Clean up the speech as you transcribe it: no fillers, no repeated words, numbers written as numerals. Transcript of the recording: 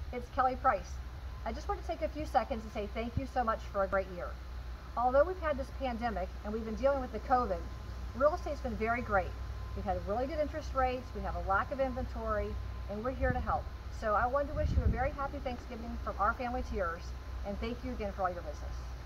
It's Kelly Price. I just want to take a few seconds to say thank you so much for a great year. Although we've had this pandemic and we've been dealing with the COVID, real estate's been very great. We've had really good interest rates, we have a lack of inventory, and we're here to help. So I wanted to wish you a very happy Thanksgiving from our family to yours, and thank you again for all your business.